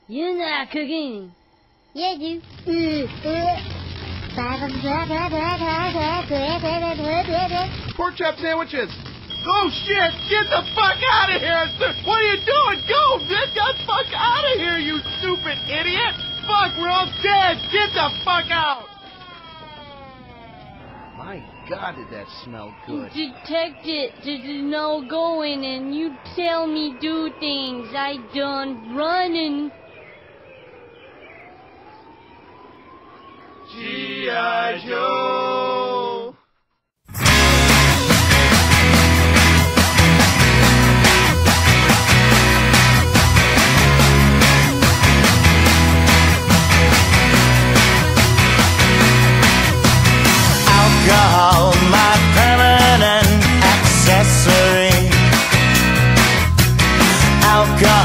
You're not cooking. Yeah, I do. Porkchop Sandwiches. Oh shit! Get the fuck out of here! What are you doing? Go! Get the fuck out of here, you stupid idiot! Fuck, we're all dead! Get the fuck out! My God, did that smell good? Detective, there's no going, and you tell me do things. I done running. G.I. Joe! Alcohol, my permanent accessory. Alcohol.